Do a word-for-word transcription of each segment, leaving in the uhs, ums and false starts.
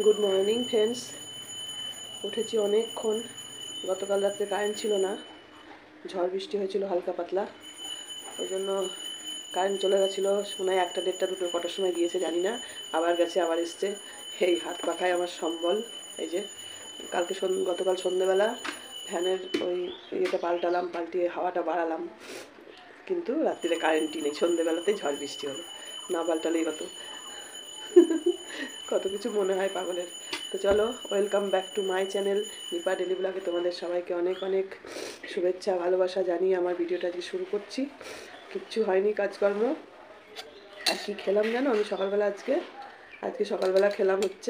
Good morning friends. উঠেছি অনেকক্ষণ। গতকাল রাত্রে কারেন্ট ছিল না, ঝড় বৃষ্টি হয়েছিল হালকা পাতলা, ওই জন্য কারেন্ট চলে গেছিলো। মনে হয় একটা দেড়টা দুটো কটার সময় গিয়েছে জানি না, আবার গেছে আবার এসছে। এই হাত পাখায় আমার সম্বল। এই যে কালকে গতকাল সন্ধ্যেবেলা ফ্যানের ওই ইয়েটা পাল্টালাম, পাল্টিয়ে হাওয়াটা বাড়ালাম, কিন্তু রাত্রিরে কারেন্টই নেই। সন্ধ্যেবেলাতেই ঝড় বৃষ্টি হলো, না পাল্টালেই হতো। কত কিছু মনে হয় পাগলের। তো চলো, welcome back to my channel Nipa daily ব্লগে। তোমাদের সবাইকে অনেক অনেক শুভেচ্ছা ভালোবাসা জানিয়ে আমার ভিডিওটা দিয়ে শুরু করছি। কিচ্ছু হয়নি কাজকর্ম। আর কি খেলাম জানো আমি সকালবেলা? আজকে আজকে সকালবেলা খেলাম হচ্ছে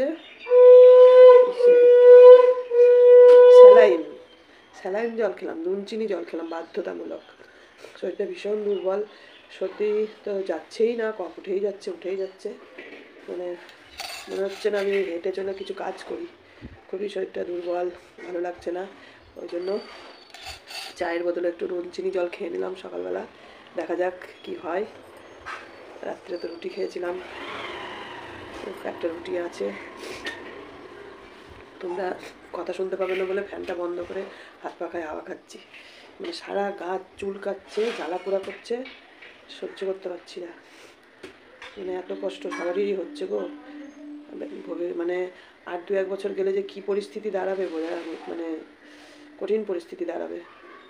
স্যালাইন স্যালাইন জল খেলাম, নুন চিনি জল খেলাম বাধ্যতামূলক। শরীরটা ভীষণ দুর্বল, সর্দি তো যাচ্ছেই না, কফ উঠেই যাচ্ছে উঠেই যাচ্ছে। মানে মনে হচ্ছে না আমি হেঁটে চলে কিছু কাজ করি। খুবই শরীরটা দুর্বল, ভালো লাগছে না। ওই জন্য চায়ের বদলে একটু নুন চিনি জল খেয়ে নিলাম সকালবেলা। দেখা যাক কি হয়। রাত্রে তো রুটি খেয়েছিলাম, একটা রুটি আছে। তোমরা কথা শুনতে পাবে না বলে ফ্যানটা বন্ধ করে হাত পাখায় হাওয়া খাচ্ছি। মানে সারা গা চুল কাচ্ছে, জ্বালা পোড়া করছে, সহ্য করতে পারছি না। মানে এত কষ্ট সবারই হচ্ছে গো। মানে আর দু এক বছর গেলে যে কি পরিস্থিতি দাঁড়াবে বোঝা, মানে কঠিন পরিস্থিতি দাঁড়াবে।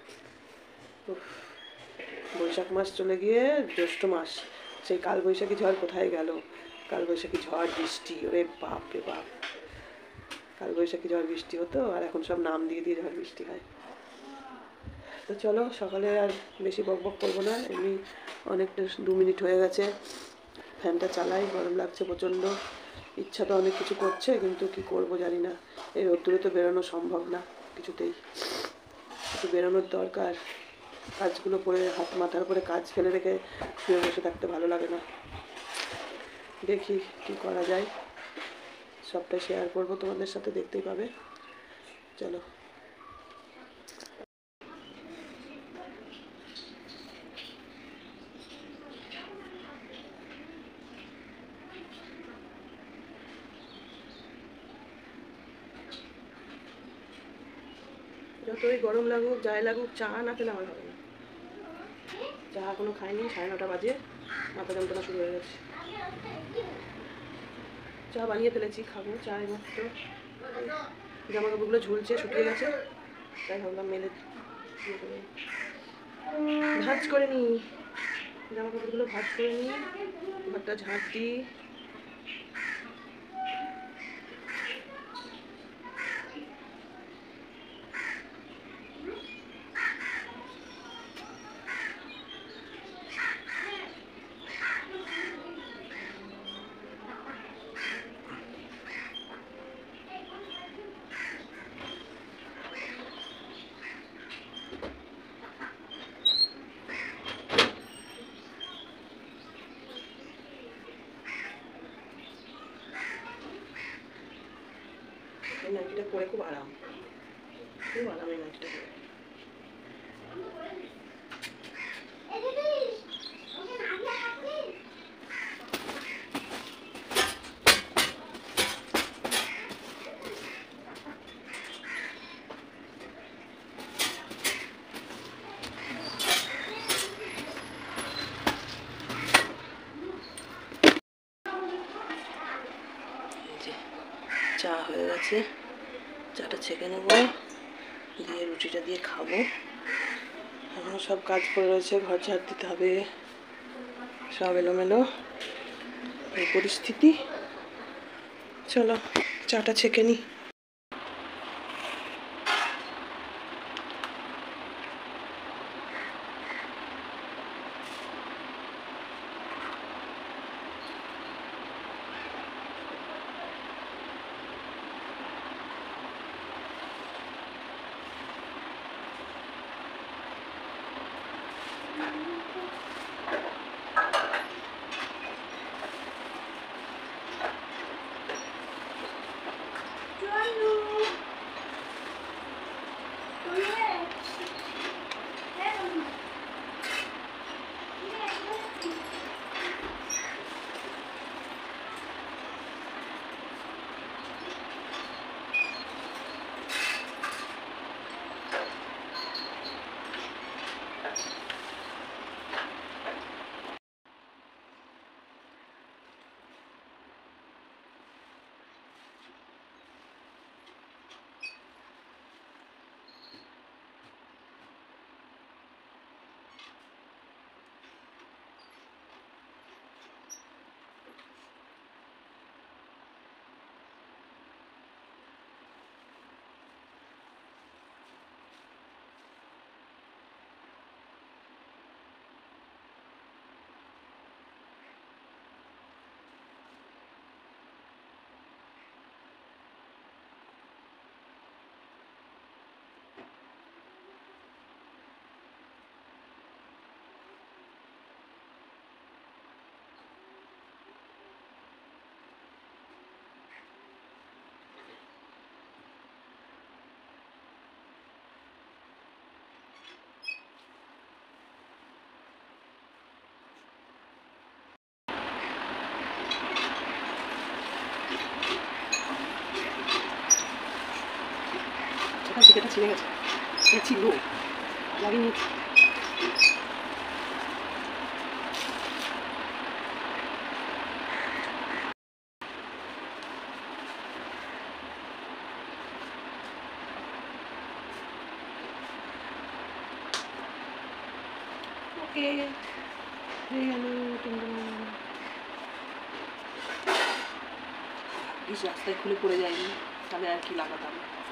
বৈশাখ মাস চলে গিয়ে জ্যৈষ্ঠ মাস, সেই কালবৈশাখী ঝড় কোথায় গেল? কালবৈশাখী ঝড় বৃষ্টি, ওরে বাপ রে বাপ। কালবৈশাখী ঝড় বৃষ্টি হতো, আর এখন সব নাম দিয়ে দিয়ে ঝড় বৃষ্টি হয়। তো চলো, সকালে আর বেশি বক বক করবো না, এমনি অনেকটা দু মিনিট হয়ে গেছে। ফ্যানটা চালাই, গরম লাগছে প্রচণ্ড। ইচ্ছা তো অনেক কিছু করছে, কিন্তু কি করব জানি না। এই রোদ্দুরে তো বেরোনো সম্ভব না কিছুতেই। একটু বেরোনোর দরকার। কাজগুলো করে হাত মাথার উপরে কাজ ফেলে রেখে শুয়ে বসে থাকতে ভালো লাগে না। দেখি কি করা যায়, সবটা শেয়ার করবো তোমাদের সাথে, দেখতেই পাবে। চলো। যতই গরম লাগুক যাই লাগুক, চা না খেলে আমার হবে না। চা এখনো খাইনি, সাড়ে নটা বাজে, মাথা যন্ত্রণা শুরু হয়ে গেছে। চা বানিয়ে ফেলেছি, খাবো চা এইমাত্র। জামা কাপড়গুলো ঝুলছে, শুকিয়ে গেছে, তাই ভাবলাম মেলে ভাঁজ করে নিই। জামা কাপড়গুলো ভাঁজ করে নিই, ঘরটা ঝাঁট দিই। এই নাইটিটা পরে খুব আরাম, খুব আরাম এই নাইটিটা পরে। চা হয়ে গেছে, চাটা ছেঁকে নেবো, দিয়ে রুটিটা দিয়ে খাবো। এখনো সব কাজ পড়ে রয়েছে, ঘর ঝাড় দিতে হবে, সব এলোমেলো এই পরিস্থিতি। চলো চাটা ছেঁকে নিই। ফিতেটা ছিঁড়ে গেছে, ছিল লাগিয়ে নিচ্ছি। ওকে হয়ে গেল। ইস, রাস্তায় খুলে পড়ে যায়নি, তাহলে আর কি লাগাতাম।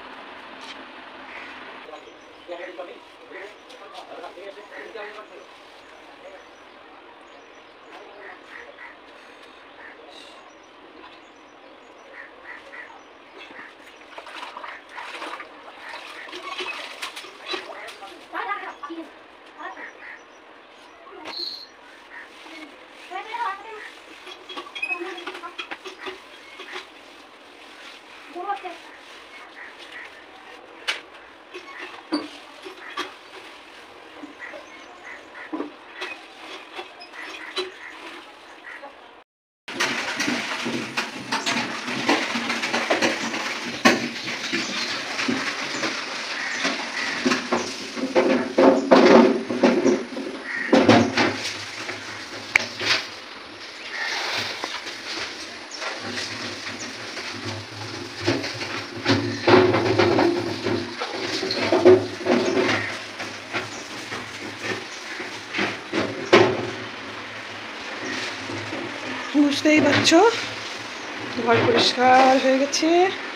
বুঝতেই পারছো ঘর পরিষ্কার হয়ে গেছে।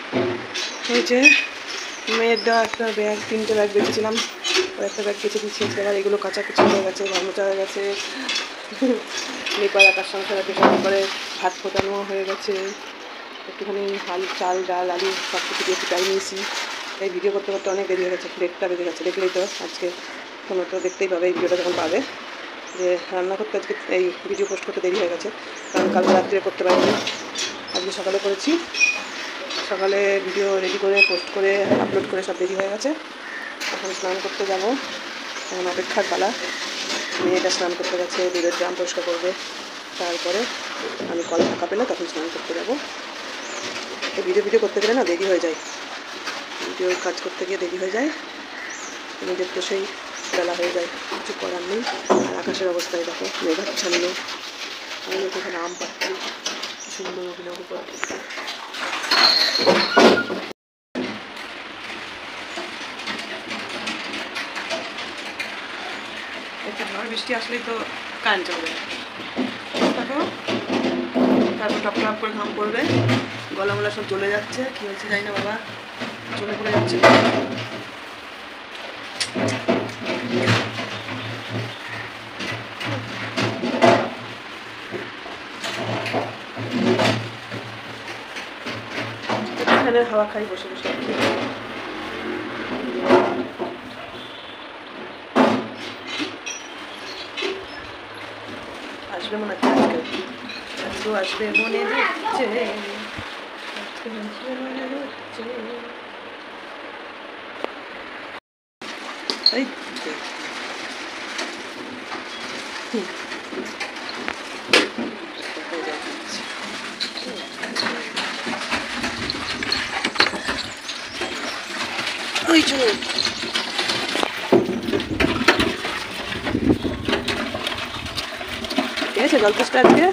এই যে মেয়ের দেওয়া একটা ব্যাগ, তিনটে ব্যাগ বেঁচেছিলাম, আর একটা ব্যাগ কেচে দিচ্ছি। এবার এগুলো কাচাকুচি হয়ে গেছে, ঘর মোচা হয়ে গেছে, নিপার আকার সংসারে প্রেশার করে ভাত ফোটানো হয়ে গেছে, একটুখানি হাল চাল ডাল আলু সব কিছু দিয়ে ফুটাই নিয়েছি। এই ভিডিও করতে করতে অনেক দেরি হয়ে গেছে, দেড়টা বেজে গেছে। দেখলেই তো আজকে তোমরা তো দেখতেই পাবে, এই ভিডিওটা যখন পাবে যে রান্না করতে আজকে এই ভিডিও পোস্ট করতে দেরি হয়ে গেছে, কারণ কালকে রাত্রে করতে পারিনি, আজকে সকালে করেছি। সকালে ভিডিও রেডি করে পোস্ট করে আপলোড করে সব দেরি হয়ে গেছে। এখন স্নান করতে যাবো, এখন অপেক্ষার পালা। মেয়েটা স্নান করতে গেছে, দুধের ড্রাম পরিষ্কার করবে, তারপরে আমি কল ফাঁকা পেলে তখন স্নান করতে যাবো। এই ভিডিও ভিডিও করতে গেলে না দেরি হয়ে যায়, ভিডিওর কাজ করতে গিয়ে দেরি হয়ে যায়, নিজের তো সেই বেলা হয়ে যায়, কিছু করার নেই। আর আকাশের অবস্থায় দেখো মেঘাচ্ছন্ন, আমি এখানে আম পাচ্ছি সুন্দর অভিনব করে। একটু ঝড় বৃষ্টি আসলেই তো কারেন্ট চলে যাবে, দেখো তারপর টপ টপ করে ঘাম পড়বে, গলা মলা সব জ্বলে যাচ্ছে। কী হয়েছে জানি না বাবা, জ্বলে পড়ে যাচ্ছে। ফ্যানের হাওয়া খাই বসে বসে। আসবে মনে হচ্ছে আজকে, আজকেও আসবে মনে হচ্ছে, মনে হচ্ছে। এই ওই যে ঠিক আছে জলপোস্টটা আজকে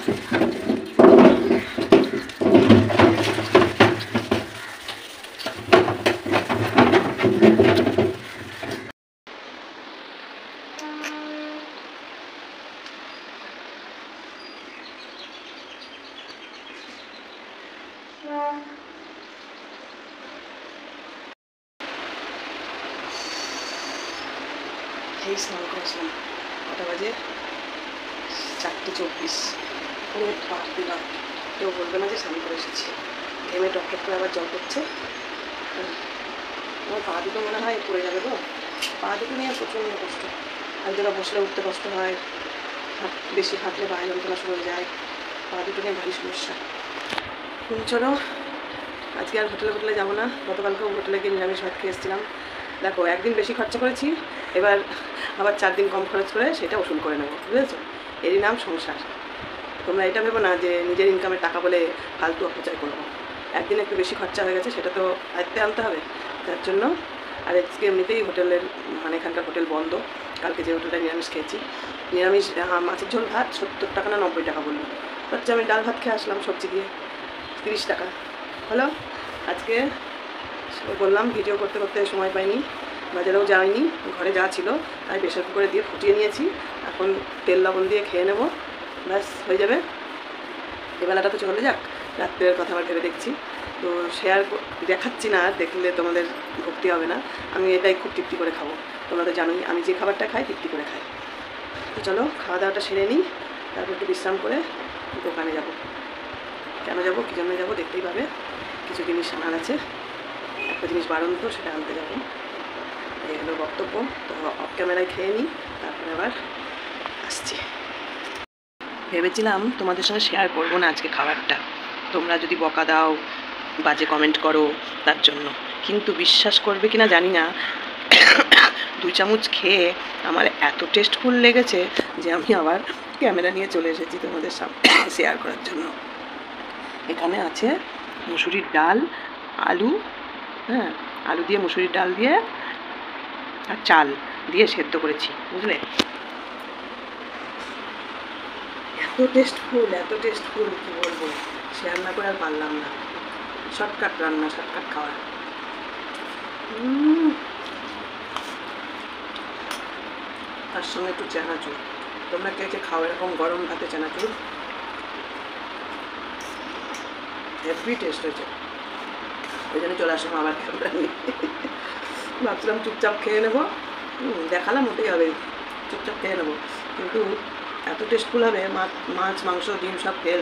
এই স্নান করেছিলাম, কটা বাজে? চারটে চব্বিশ। ওরে বাপ রে বাপ, কেউ বলবে না যে স্নান করে এসেছি। ঘেমে টক টক করে আবার জল করছে, আমার পা দুটো মনে হয় পড়ে যাবে গো। পা দুটো নিয়ে প্রচণ্ড কষ্ট, আর যারা বসলে উঠতে কষ্ট হয়, হাত বেশি হাঁটলে পায়ে যন্ত্রণা শুরু হয়ে যায়, পা দুটো নিয়ে ভারী সমস্যা। চলো আজকে আর হোটেলে হোটেলে যাবো না, গতকালকেও হোটেলে গিয়ে নিরামিষ ভাত খেয়ে এসেছিলাম। দেখো একদিন বেশি খরচা করেছি, এবার আবার চার দিন কম খরচ করে সেটা ওষুধ করে নেবো, বুঝেছো? এরই নাম সংসার। তোমরা এটা ভেবো না যে নিজের ইনকামের টাকা বলে ফালতু অপচয় করবো। একদিন একটু বেশি খরচা হয়ে গেছে, সেটা তো আয়ত্তে আনতে হবে, তার জন্য আর আজকে এমনিতেই হোটেলের মানে এখানকার হোটেল বন্ধ। কালকে যে হোটেলটা নিরামিষ খেয়েছি, নিরামিষ মাছের ঝোল ভাত সত্তর টাকা না নব্বই টাকা বললো, হচ্ছে আমি ডাল ভাত খেয়ে আসলাম সবজি দিয়ে তিরিশ টাকা হলো। আজকে বললাম ভিডিও করতে করতে সময় পাইনি, বাজারেও যাইনি, ঘরে যা ছিল তাই প্রেশার কুকারে দিয়ে ফুটিয়ে নিয়েছি। এখন তেল লবণ দিয়ে খেয়ে নেবো, ব্যাস হয়ে যাবে। এবেলাটা তো চলে যাক, রাত্রের কথা আবার ভেবে দেখছি। তো শেয়ার দেখাচ্ছি না, দেখলে তোমাদের ভক্তি হবে না। আমি এটাই খুব তৃপ্তি করে খাবো, তোমরা তো জানোই আমি যে খাবারটা খাই তৃপ্তি করে খাই। তো চলো খাওয়া দাওয়াটা সেরে নিই, তারপর একটু বিশ্রাম করে দোকানে যাব। কেন যাবো, কী জন্য যাবো দেখতেই পাবে। কিছু জিনিস আনার আছে, একটা জিনিস বারণ তো সেটা আনতে যাবো, এই হলো বক্তব্য। তো অফ ক্যামেরায় খেয়ে নিই, তারপরে আবার আসছি। ভেবেছিলাম তোমাদের সঙ্গে শেয়ার করবো না আজকে খাবারটা, তোমরা যদি বকা দাও, বাজে কমেন্ট করো তার জন্য, কিন্তু বিশ্বাস করবে কিনা জানি না, দুই চামচ খেয়ে আমার এত টেস্টফুল লেগেছে যে আমি আবার ক্যামেরা নিয়ে চলে এসেছি তোমাদের সামনে শেয়ার করার জন্য। এখানে আছে মুসুরির ডাল, আলু, হ্যাঁ আলু দিয়ে মুসুরির ডাল দিয়ে আর চাল দিয়ে সেদ্ধ করেছি, বুঝলে। এত টেস্টফুল, এত টেস্টফুল কী বলবো, শেয়ার না করে আর পারলাম না। শর্টকাট রান্না, শর্টকাট খাওয়া। তার সঙ্গে একটু চানাচুর, তোমরা কে কে খাও এরকম গরম ভাতে চানাচুর, হেভি টেস্ট হয়েছে। ওই জন্য চলে আসলাম আবার ক্যামেরা নিয়ে। ভাবছিলাম চুপচাপ খেয়ে নেবো, দেখালাম ওটাই হবে, চুপচাপ খেয়ে নেবো, কিন্তু এত টেস্টফুল হবে। মাছ মাছ মাংস ডিম সব ফেল।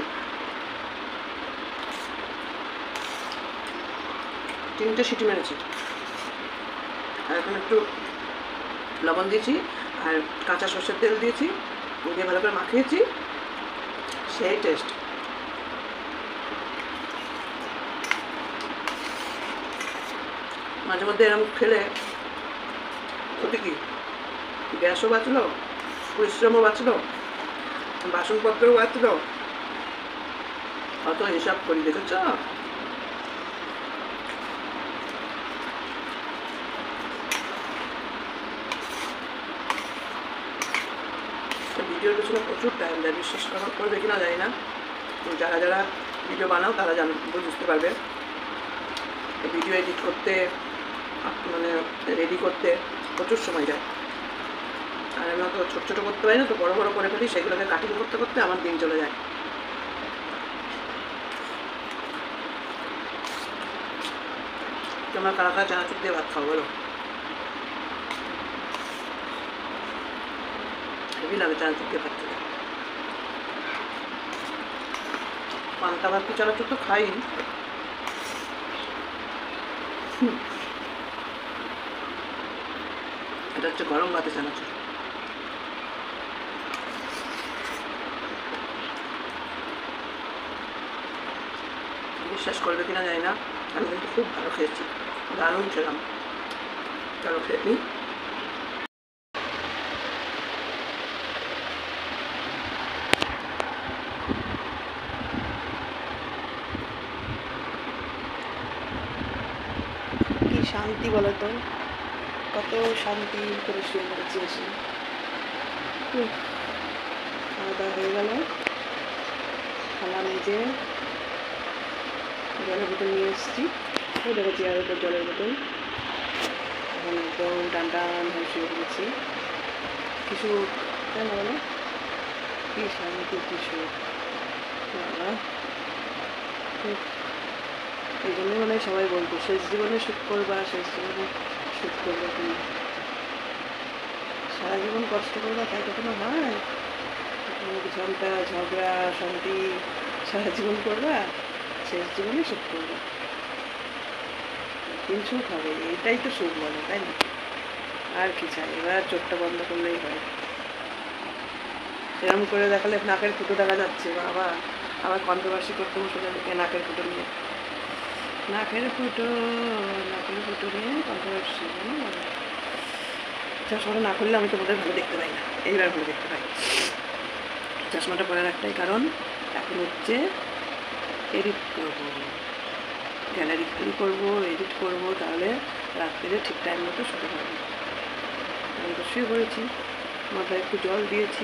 তিনটে সিটি মেরেছি, আর এখন একটু লবণ দিয়েছি আর কাঁচা সর্ষের তেল দিয়েছি, দিয়ে ভালো করে মাখিয়েছি, সেই টেস্ট। মাঝে মধ্যে এরকম খেলে ক্ষতি কি, গ্যাসও বাঁচলো, পরিশ্রমও বাঁচলো, বাসনপত্রও বাঁচলো, অত হিসাব করি, দেখেছ। ভিডিওর পেছনে প্রচুর টাইম দেয়, বিশ্বাস করবে কিনা জানি না, যারা যারা ভিডিও বানাও তারা জান বুঝতে পারবে। ভিডিও এডিট করতে, মানে রেডি করতে প্রচুর সময় যায়, আর আমি অত ছোটো ছোটো করতে পারি না, তো বড়ো বড়ো করে ফেলি, সেগুলোকে কাটিং করতে করতে আমার দিন চলে যায়। তোমরা কারা কারা চানাচুর দিয়ে ভাত খাও বলো, হেভি লাগে চানাচুর দিয়ে ভাত খেতে। পান্তা ভাত কি চানাচুর তো খাই, এটা হচ্ছে গরম ভাতে চানাচুর। বিশ্বাস করবে কিনা জানি না, আমি কিন্তু খুব ভালো খেয়েছি, দারুণ খেলাম। চলো খেয়ে নিই। কি শান্তি বলো তো, কত শান্তি করে শুয়ে পড়েছি এসে। খাওয়া দাওয়া হয়ে গেল, খালা মেজে জলের বোতল নিয়ে এসেছি, ওই দেখো চেয়ারের উপর জলের বোতল, এখন একদম টান টান হয়ে শুয়ে পড়েছি। কিছু তাই না বলো, কি শান্তি, কিছু বাবা। এই জন্যই মানে সবাই বলতো শেষ জীবনে সুখ করবা, শেষ জীবনে সুখ করবে তুমি, সারা জীবন কষ্ট করবা তাই কখনো হয়? ঝগড়া ঝগড়া শান্তি সারা জীবন করবা, শেষ জীবনে সুখ করবা, দিন সুখ হবে, এটাই তো সুখ বলে, তাই না? আর কি চাই, এবার চোখটা বন্ধ করলেই হয়। এরকম করে দেখালে নাকের ফুটো দেখা যাচ্ছে, বাবা আবার কন্ট্রোভার্সি করতে বসে যাবে নাকের ফুটো নিয়ে, নাকের ফুটো নাকের ফুটো নিয়ে কন্ট্রোভার্সি। চশমাটা না করলে আমি তোমাদের ভালো দেখতে পাই না, এইবার ভালো দেখতে পাই। চশমাটা পরার একটাই কারণ, এখন হচ্ছে এডিট করবো, গ্যালারি খালি করবো, এডিট করবো, তাহলে রাত্রিরে ঠিক টাইম মতো শুতে পারবো। আমি তো শুয়ে পড়েছি, মাথায় একটু জল দিয়েছি।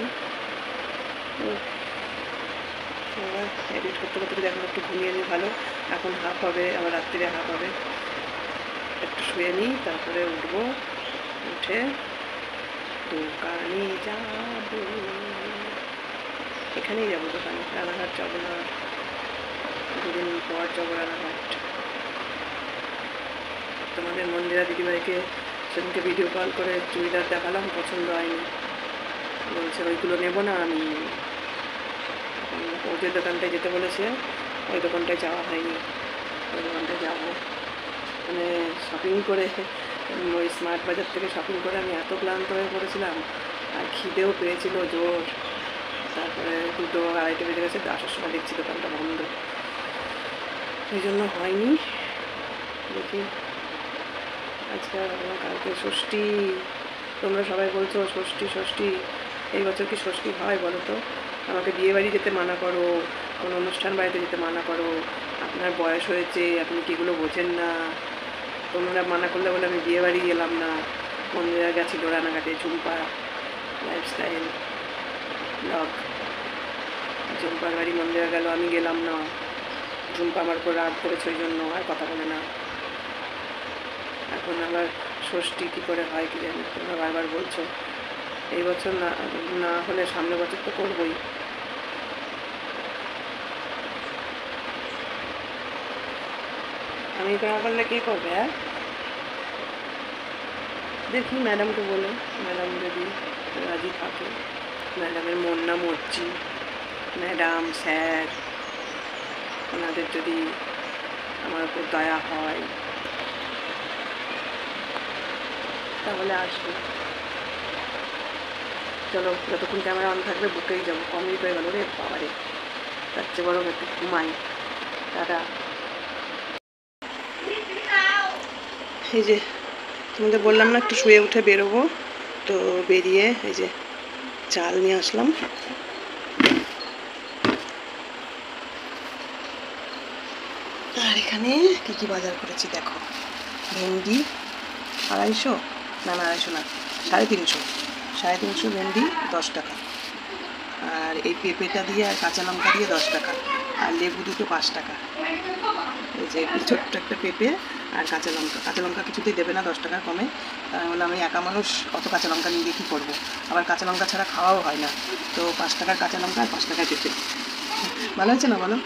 এবার এডিট করতে করতে দেখো একটু ঘুমিয়ে নিই ভালো। এখন হাফ হবে, আবার রাত্রিরে হাফ হবে। একটু শুয়ে নিই, তারপরে উঠবো, উঠে দোকানে যাবো। এখানেই যাবো দোকানে, রানাঘাট যাবো না, দুদিন পর যাবো রানাঘাট। তোমাদের মন্দিরা দিদিভাইকে সেদিনকে ভিডিও কল করে চুড়িদার দেখালাম, পছন্দ হয়নি, বলছে ওইগুলো নেবো না আমি। ও যে দোকানটায় যেতে বলেছে ওই দোকানটায় যাওয়া হয়নি, ওই দোকানটায় যাবো। মানে শপিং করে, ওই স্মার্ট বাজার থেকে শপিং করে আমি এত ক্লান্ত হয়ে পড়েছিলাম, আর খিদেও পেয়েছিল জোর। তারপরে দুটো আড়াইটে বেজে গেছে, আসার সময় দেখছি দোকানটা বন্ধ, এই জন্য হয়নি। দেখি আজকে কালকে ষষ্ঠী, তোমরা সবাই বলছো ষষ্ঠী ষষ্ঠী, এই বছর কি ষষ্ঠী হয় বলো তো? আমাকে বিয়ে বাড়ি যেতে মানা করো, কোনো অনুষ্ঠান বাড়িতে যেতে মানা করো, আপনার বয়স হয়েছে, আপনি কি এগুলো বোঝেন না? তোমরা মানা করলে বলে আমি বিয়ে বাড়ি গেলাম না। মন্দিরা গেছিলো রানাঘাটে, ঝুম্পা লাইফস্টাইল ব্লগ, ঝুম্পার বাড়ি মন্দিরা গেল, আমি গেলাম না। ঝুম্পা আমার উপর রাগ করেছে, ওই জন্য আর কথা বলে না। এখন আবার ষষ্ঠী কী করে হয় কি জানি, তোমরা বারবার বলছো। এই বছর না না হলে সামনের বছর তো করবোই। আমি না করলে কে করবে? হ্যাঁ, দেখি ম্যাডামকে বলে, ম্যাডাম যদি রাজি থাকে, ম্যাডামের মন না মরছি, ম্যাডাম স্যার ওনাদের যদি আমার উপর দয়া হয় তাহলে আসবে। চলো, যতক্ষণ ক্যামেরা অন থাকবে বুকেই যাবো। কমই পেয়ে গেল রে বাবারে, তার চেয়ে বরং একটু ঘুমাই। দাদা এই যে তোমাদের বললাম না একটু শুয়ে উঠে বেরোবো, তো বেরিয়ে এই যে চাল নিয়ে আসলাম। আর এখানে কী কী বাজার করেছি দেখো। ভেন্ডি আড়াইশো, না না আড়াইশো না, সাড়ে তিনশো সাড়ে তিনশো ভেন্ডি দশ টাকা। আর এই পেঁপেটা দিয়ে আর কাঁচা লঙ্কা দিয়ে দশ টাকা। আর লেবু দুটো পাঁচ টাকা। এই যে ছোট্ট একটা পেঁপে আর কাঁচা লঙ্কা, কাঁচা লঙ্কা কিছুতেই দেবে না দশ টাকা কমে। তাহলে আমি একা মানুষ অত কাঁচা লঙ্কা নিয়ে দিয়ে কী করবো? আবার কাঁচা লঙ্কা ছাড়া খাওয়াও হয় না। তো পাঁচ টাকার কাঁচা লঙ্কা আর পাঁচ টাকায় পেঁপে, ভালো হয়েছে না বলো?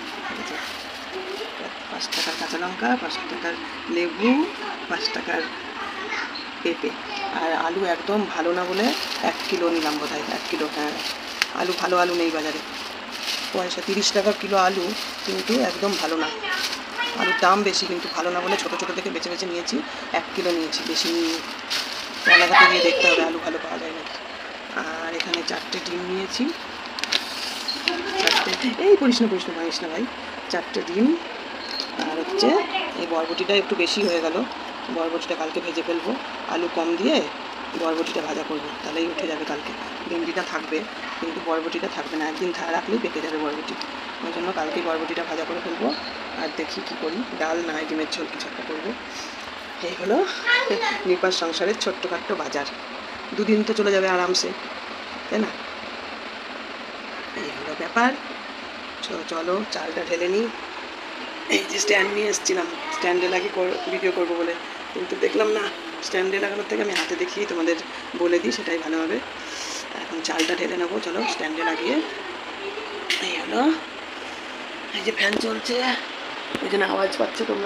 পাঁচ টাকার কাঁচা লঙ্কা, পাঁচ টাকার লেবু, পাঁচ টাকার পেঁপে। আর আলু একদম ভালো না বলে এক কিলো নিলাম বোধ হয়, এক কিলো। হ্যাঁ, আলু ভালো আলু নেই বাজারে, পয়সা তিরিশ টাকা কিলো আলু, কিন্তু একদম ভালো না। আলুর দাম বেশি কিন্তু ভালো না বলে ছোটো ছোটো থেকে বেছে বেছে নিয়েছি, এক কিলো নিয়েছি, বেশি নিয়ে রান্নাঘাটে গিয়ে দেখতে হবে আলু ভালো পাওয়া যায় নাকি। আর এখানে চারটে ডিম নিয়েছি, চারটে, এই পড়িস না পড়িস না ভাঙিস না ভাই, চারটে ডিম। আর হচ্ছে এই বরবটিটা একটু বেশি হয়ে গেল, বরবটিটা কালকে ভেজে ফেলবো, আলু কম দিয়ে বরবটিটা ভাজা করবো, তাহলেই উঠে যাবে কালকে। ভেন্ডিটা থাকবে কিন্তু বরবটিটা থাকবে না, একদিন রাখলেই পেকে যাবে বরবটি, ওই জন্য কালকেই বরবটিটা ভাজা করে ফেলবো। আর দেখি কী করি, ডাল না হয় ডিমের ঝোল কিছু একটা করবো। এই হলো নিপার সংসারের ছোট্টখাট্ট বাজার, দুদিন তো চলে যাবে আরামসে, তাই না? এই হলো ব্যাপার। চলো চালটা ঢেলে নিই। এই যে স্ট্যান্ড নিয়ে এসেছিলাম, স্ট্যান্ডে লাগিয়ে ভিডিও করবো বলে, কিন্তু দেখলাম না, স্ট্যান্ডে লাগানোর থেকে আমি হাতে দেখিয়ে তোমাদের বলে দিই, সেটাই ভালো হবে। এখন চালটা ঢেলে নেবো, চলো স্ট্যান্ডে লাগিয়ে। এই হলো, এই যে ফ্যান চলছে, ওই জন্য আওয়াজ পাচ্ছ তোমরা।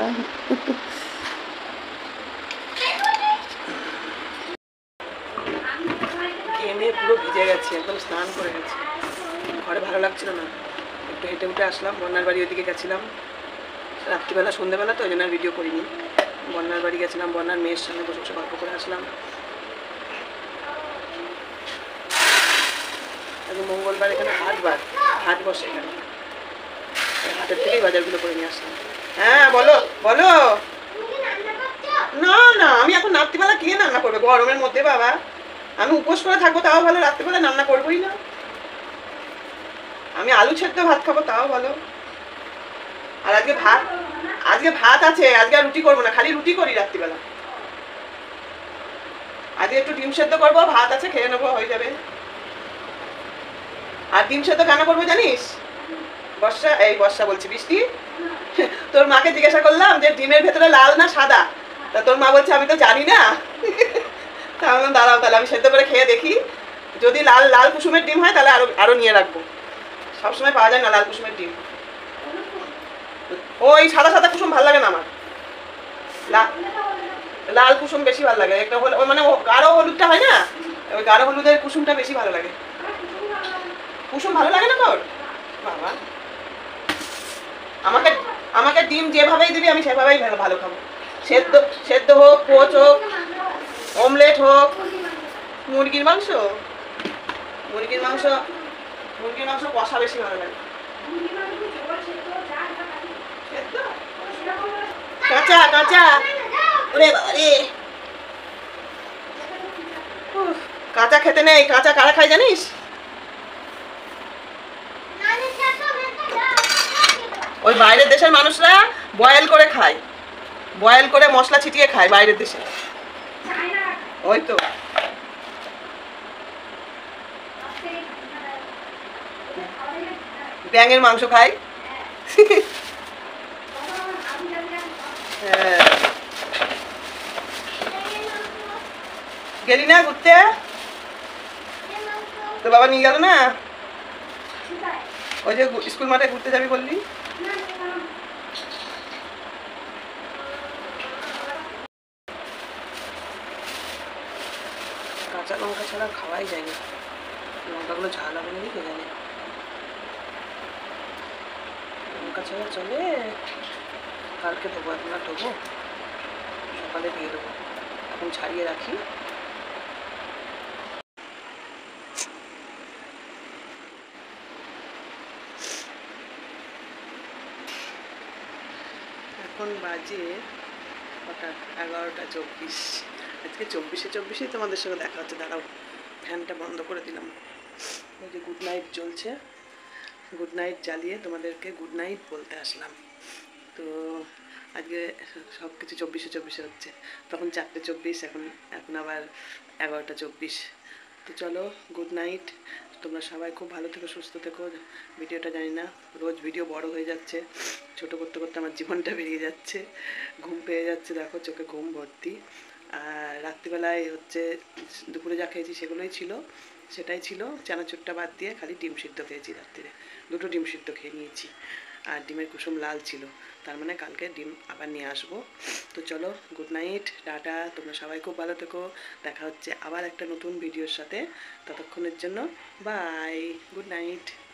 ঘেমে পুরো ভিজে গেছি, একদম স্নান করে গেছি, ঘরে ভালো লাগছিল না, একটু হেঁটে উঠে আসলাম। বন্যার বাড়ি ওইদিকে গেছিলাম রাত্রিবেলা, সন্ধ্যেবেলা তো ওই জন্য আর ভিডিও করিনি। বন্যার বাড়ি গেছিলাম, বন্যার মেয়ের সঙ্গে বসে বসে গল্প করে আসলাম। আজ মঙ্গলবার, এখানে হাটবার, হাট বসে এখানে, হাটের থেকেই বাজারগুলো করে নিয়ে আসলাম। হ্যাঁ বলো বলো। না না, আমি এখন রাত্রিবেলা কে রান্না করবে গরমের মধ্যে বাবা? আমি উপোস করে থাকবো তাও ভালো, রাত্রিবেলা রান্না করবোই না। আমি আলু সেদ্ধ ভাত খাবো তাও ভালো। আর আজকে ভাত, আজকে ভাত আছে, আজকে আর রুটি করবো না, খালি রুটি করি রাত্রিবেলা। আজকে একটু ডিম সেদ্ধ করবো, ভাত আছে খেয়ে নেবো, হয়ে যাবে। আর ডিম সেদ্ধ কেন করবো জানিস? বর্ষা, এই বর্ষা বলছি, বৃষ্টি, তোর মাকে জিজ্ঞাসা করলাম যে ডিমের ভেতরে লাল না সাদা, তা তোর মা বলছে আমি তো জানি না। তাহলে দাঁড়াও, তাহলে আমি সেদ্ধ করে খেয়ে দেখি, যদি লাল লাল কুসুমের ডিম হয় তাহলে আরো আরো নিয়ে রাখবো। সবসময় পাওয়া যায় না লাল কুসুমের ডিম। ওই সাদা সাদা কুসুম ভালো লাগে না আমার, লাল কুসুম বেশি ভালো লাগে। একটা হল মানে গাঢ় হলুদটা হয় না, ওই গাঢ় হলুদের কুসুমটা বেশি ভালো লাগে। কুসুম ভালো লাগে না তোর? বাবা, আমাকে আমাকে ডিম যেভাবেই দিবি আমি সেভাবেই ভালো খাবো। সেদ্ধ সেদ্ধ হোক, পোচ হোক, অমলেট হোক। মুরগির মাংস, মুরগির মাংস মুরগির মাংস কষা বেশি ভালো লাগে। কাঁচা কাঁচা, ওরে বাবা রে, কাঁচা খেতে নেই। কাঁচা কারা খায় জানিস? ওই বাইরের দেশের মানুষরা বয়েল করে খায়, বয়েল করে মশলা ছিটিয়ে খায় বাইরের দেশে। ওই তো ব্যাঙের মাংস খায়। হ্যাঁ, গেলি না ঘুরতে? তোর বাবা নিয়ে গেল না? ওই যে স্কুল মাঠে ঘুরতে যাবি বললি। কাঁচা লঙ্কা ছাড়া খাওয়াই যায় না, লঙ্কাগুলো ঝাল হবে নাকি কে জানে। লঙ্কা ছাড়া চলে? কালকে দেবো, এখন আর দেবো, সকালে দিয়ে দেবো। এখন ছাড়িয়ে রাখি। এখন বাজে হঠাৎ এগারোটা চব্বিশ। আজকে চব্বিশে চব্বিশেই তোমাদের সঙ্গে দেখা হচ্ছে। দাঁড়াও, ফ্যানটা বন্ধ করে দিলাম। ওই যে গুড নাইট জ্বলছে, গুড নাইট জ্বালিয়ে তোমাদেরকে গুড নাইট বলতে আসলাম। তো আজকে সব কিছু চব্বিশে চব্বিশে হচ্ছে। তখন চারটে চব্বিশ, এখন এখন আবার এগারোটা চব্বিশ। তো চলো, গুড নাইট। তোমরা সবাই খুব ভালো থেকো, সুস্থ থেকো। ভিডিওটা জানি না, রোজ ভিডিও বড় হয়ে যাচ্ছে, ছোট করতে করতে আমার জীবনটা বেরিয়ে যাচ্ছে, ঘুম পেয়ে যাচ্ছে, দেখো চোখে ঘুম ভর্তি। আর রাত্রিবেলায় হচ্ছে দুপুরে যা খেয়েছি সেগুলোই ছিল, সেটাই ছিল, চানাচুরটা বাদ দিয়ে খালি ডিম সিদ্ধ খেয়েছি রাত্রিরে, দুটো ডিম সিদ্ধ খেয়ে নিয়েছি। আর ডিমের কুসুম লাল ছিল, তার মানে কালকে ডিম আবার নিয়ে আসবো। তো চলো, গুড নাইট, টাটা। তোমরা সবাই খুব ভালো থেকো, দেখা হচ্ছে আবার একটা নতুন ভিডিওর সাথে। ততক্ষণের জন্য বাই, গুড নাইট।